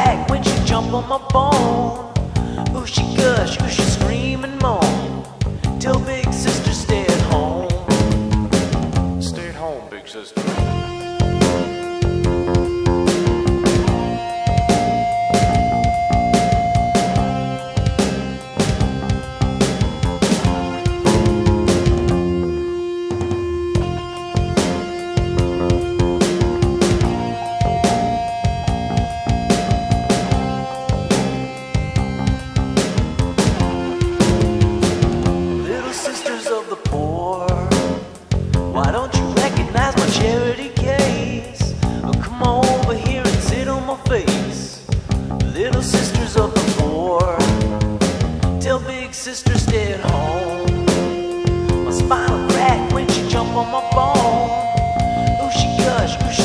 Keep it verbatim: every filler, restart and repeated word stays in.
crack when she jump on my bone. Ooh, she gush, ooh, she scream and moan. Till big sister stay at home. Stay at home, big sister. Why don't you recognize my charity case? Oh, come on over here and sit on my face. Little sisters of the poor, tell big sister stay at home. My spinal crack when she jump on my bone. Ooh, she gush, ooh,